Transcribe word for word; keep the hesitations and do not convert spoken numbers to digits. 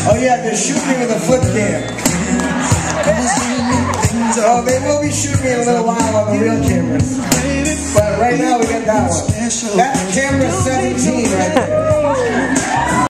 Oh yeah, they're shooting me with a flip cam. Oh, they will be shooting me in a little while on the real cameras. But right now we got that one. That's camera seventeen right there.